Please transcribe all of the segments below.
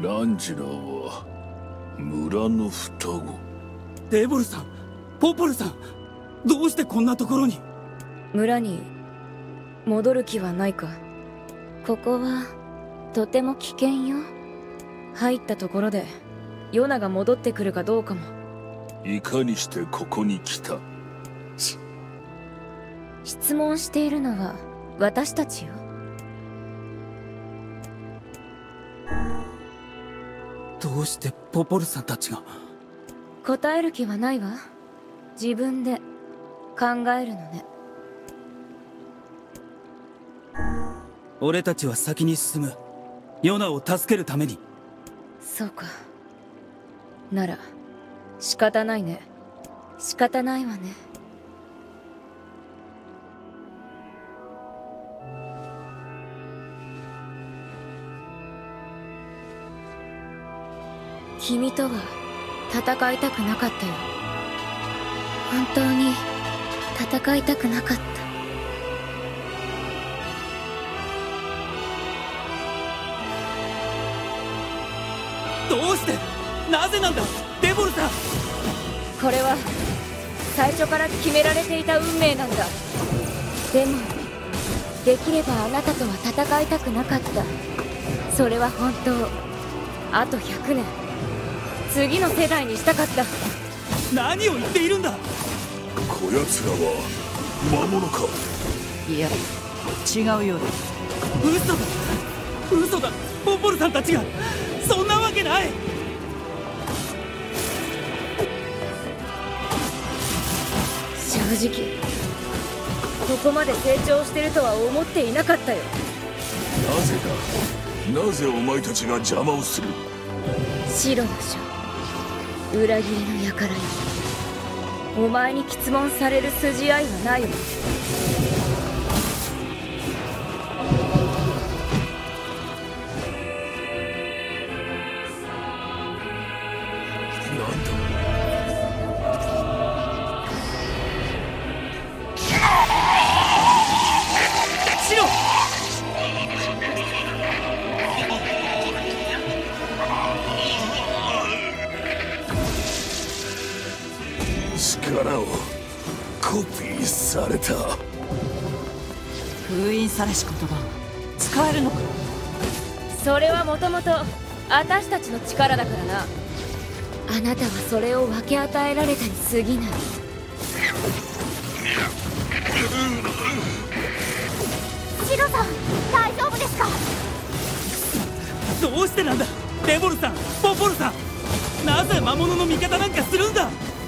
ランジラは村の双子。 デボルさん、ポポルさん、どうしてこんなところに？ 村に戻る気はないか？ここはとても危険よ。入ったところでヨナが戻ってくるかどうかも。 いかにしてここに来た？ 質問しているのは私たちよ。 どうしてポポルさんたちが？ 答える気はないわ。自分で考えるのね。 俺たちは先に進む。ヨナを助けるために。 そうか。なら仕方ないね。仕方ないわね。君とは戦いたくなかったよ。本当に戦いたくなかった。 どうして？なぜなんだデボルさん。 これは最初から決められていた運命なんだ。でもできればあなたとは戦いたくなかった。それは本当。あと100年次の世代にしたかった。 何を言っているんだ。 こやつらは魔物か？ いや、違うようだ。 嘘だ嘘だ。ポポルさんたちが。そんなわけない。 正直ここまで成長してるとは思っていなかったよ。 なぜだ？なぜお前たちが邪魔をする？ 白の書、裏切りの輩よ。お前に詰問される筋合いはないわ。 なんだ？ 白！ 力をコピーされた。 封印されし言葉使えるのか？ それはもともと私たちの力だからな。あなたはそれを分け与えられたに過ぎない。 シロさん、大丈夫ですか？ どうしてなんだデボルさん、ポポルさん。なぜ魔物の味方なんかするんだ。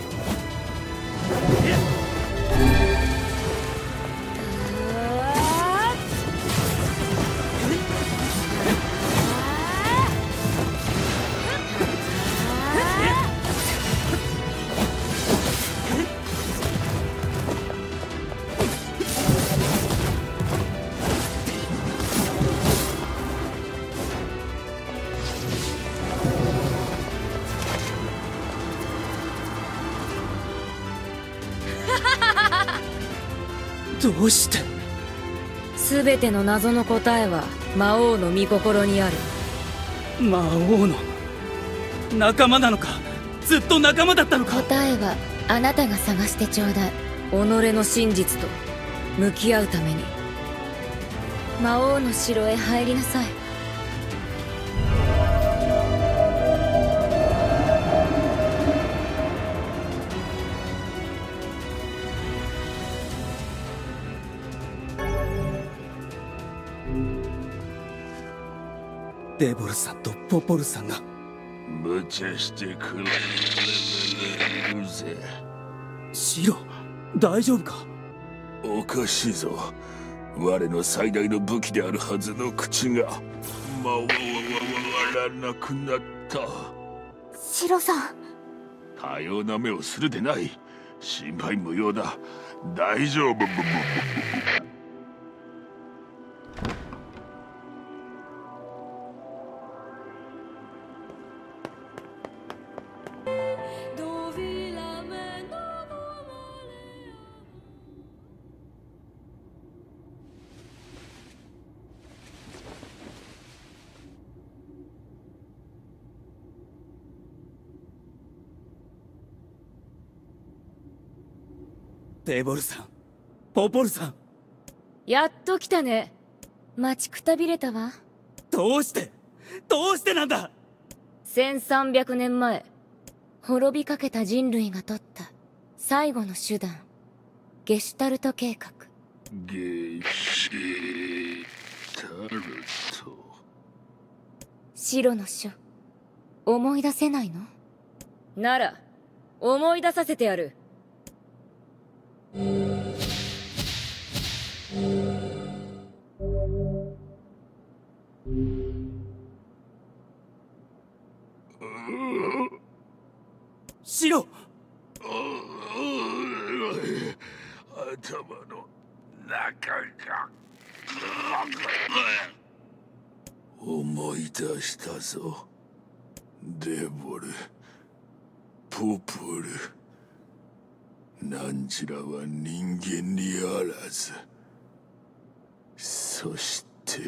どうして？ 全ての謎の答えは魔王の御心にある。 魔王の仲間なのか？ずっと仲間だったのか？ 答えはあなたが探してちょうだい。己の真実と向き合うために魔王の城へ入りなさい。 デボルさんとポポルさんが。 無茶してくれるぜ。 シロ、大丈夫か？ おかしいぞ。我の最大の武器であるはずの口が回らなくなった。 シロさん。 多様な目をするでない。心配無用だ。大丈夫。 デボルさん、ポポルさん。 やっと来たね。待ちくたびれたわ。 どうしてなんだ。 1300年前、滅びかけた人類が取った最後の手段、ゲシュタルト計画。 ゲシュタルト。 白の書、思い出せないの？なら、思い出させてやる。 白。 頭の中が思い出したぞ。デボル、ポポル、なんちらは人間にあらず。そして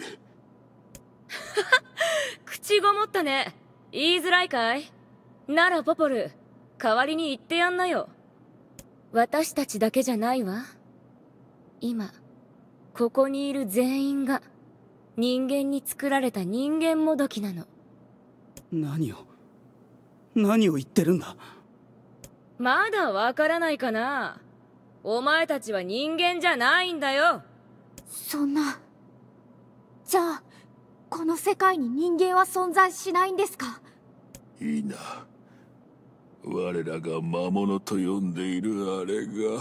口ごもったね。言いづらいかい？ならポポル、代わりに言ってやんなよ。私たちだけじゃないわ。今ここにいる全員が人間に作られた人間もどきなの。 何を言ってるんだ。 まだわからないかな。お前たちは人間じゃないんだよ。 そんな。じゃあこの世界に人間は存在しないんですか？ いいな。我らが魔物と呼んでいるあれが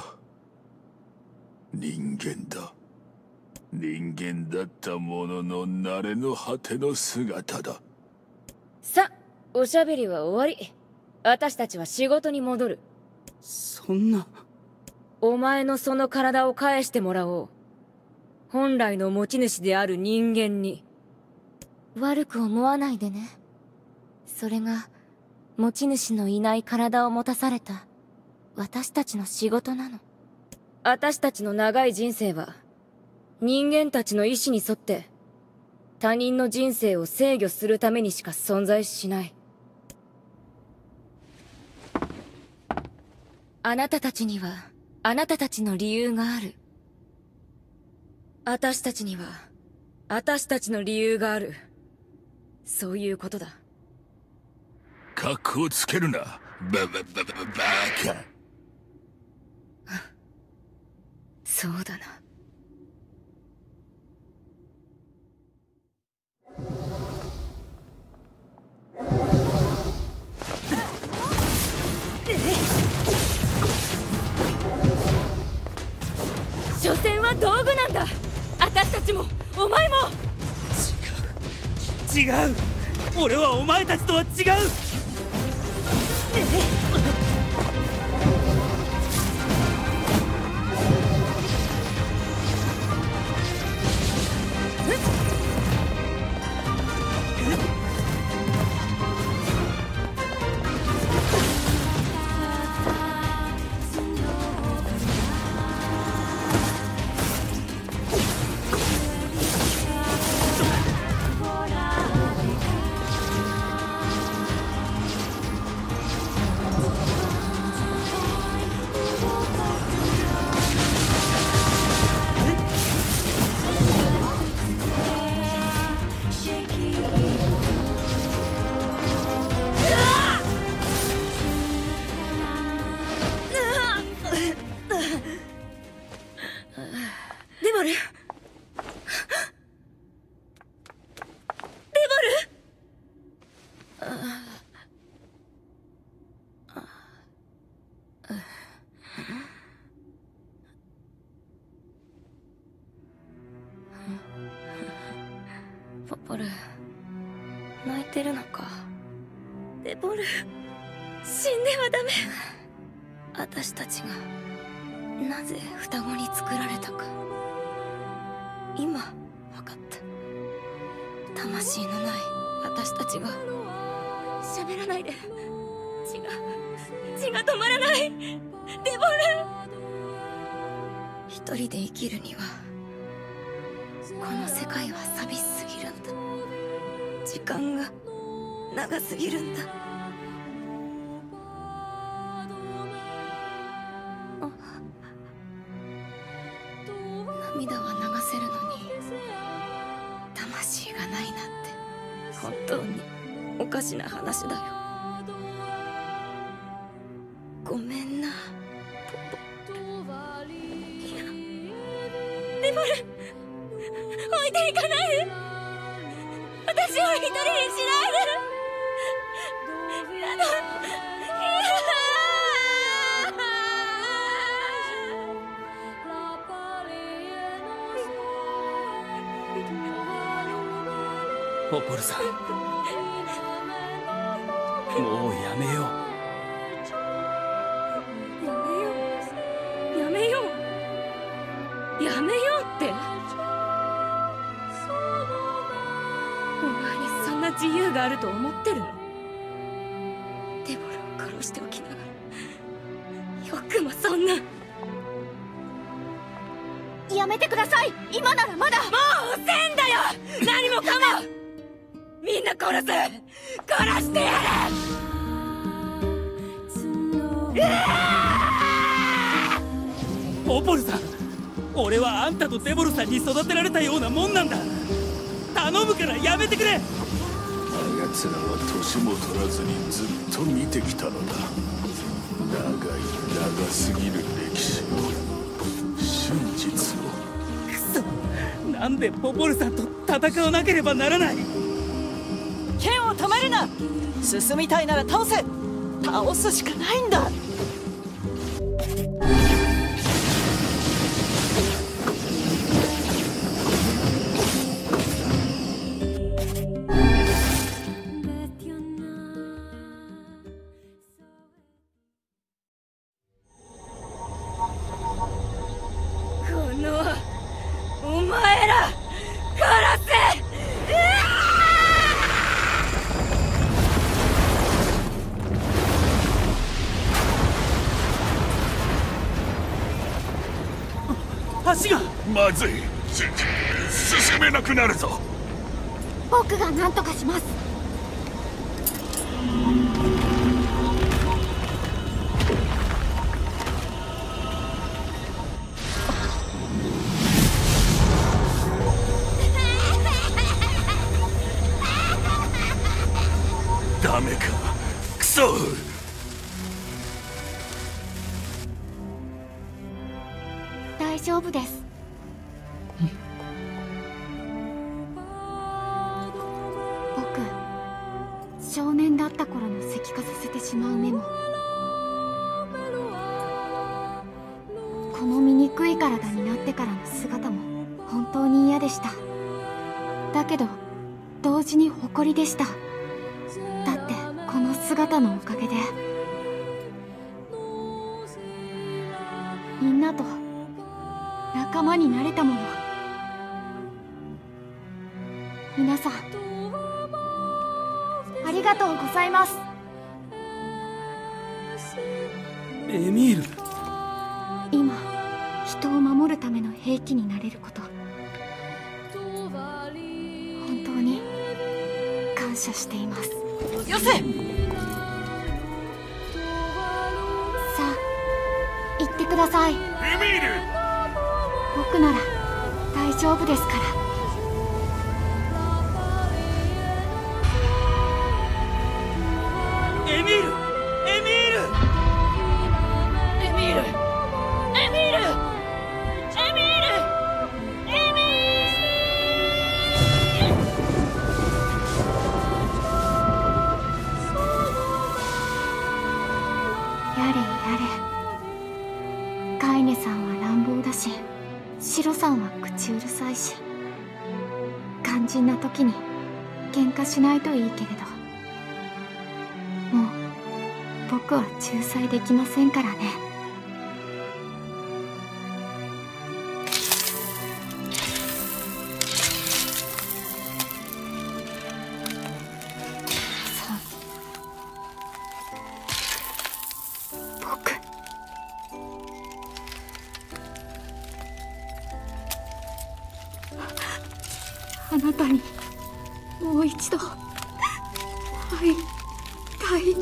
人間だ。人間だったものの慣れの果ての姿だ。 さ、おしゃべりは終わり。私たちは仕事に戻る。 そんな。 お前のその体を返してもらおう。本来の持ち主である人間に。悪く思わないでね。それが持ち主のいない体を持たされた私たちの仕事なの。私たちの長い人生は人間たちの意志に沿って他人の人生を制御するためにしか存在しない。あなたたちにはあなたたちの理由がある。私たちには私たちの理由がある。そういうことだ。 かっこつけるな、バカ。 そうだな。所詮は道具なんだ。私たちもお前も。 違う。俺はお前たちとは違う。 ポポル、泣いてるのか。デボル、死んではダメ。私たちがなぜ双子に作られたか今分かった。魂のない私たちが。喋らないで。血が止まらない。デボル、一人で生きるにはこの世界は寂しすぎるんだ。時間が長すぎるんだ。 涙は流せるのに魂がないなんて本当におかしな話だよ。ごめんなポポ。いや、デボル、置いていかないで。私を一人にしないで。 ポポルさん、もうやめよう。 やめようって。お前にそんな自由があると思ってるの？デボルを殺しておきながらよくもそんな。 やめてください。今ならまだ。 もう遅えんだよ。何もかもみんな殺してやる。 ポポルさん、俺はあんたとデボルさんに育てられたようなもんなんだ。頼むからやめてくれ。 あやつらは年も取らずにずっと見てきたのだ。長すぎる歴史を、真実を。 くそ、なんでポポルさんと戦わなければならない。 剣を止めるな。進みたいなら倒せ。倒すしかないんだ。 お前ら殺せ。 橋がまずい。進めなくなるぞ。 僕が何とかします。 ダメか、クソ。 大丈夫です。僕、少年だった頃の石化させてしまうメモ、この醜い体になってからの姿も本当に嫌でした。だけど同時に誇りでした。だってこの姿のおかげでみんなと仲間になれたもの。皆さんありがとうございます。 エミール。 今人を守るための兵器になれること、本当に感謝しています。 よせ。 さあ行ってください。 エミール。 僕なら大丈夫ですから。 エミール、エミール、 エミール、エミール、エミール、エミール。 やれやれ。カイネさんは乱暴だし、シロさんは口うるさいし、肝心な時に喧嘩しないといいけれど、もう僕は仲裁できませんからね。僕、あなたにもう一度会いたい。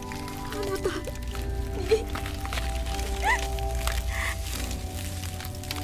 あなたに。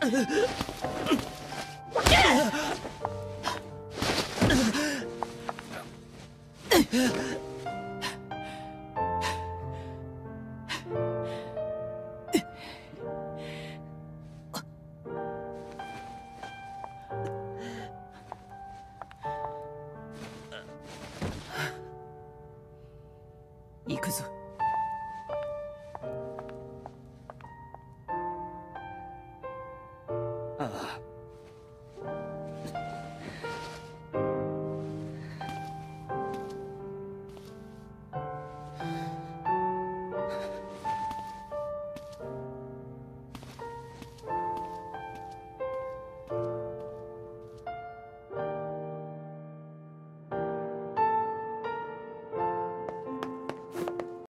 行くぞ。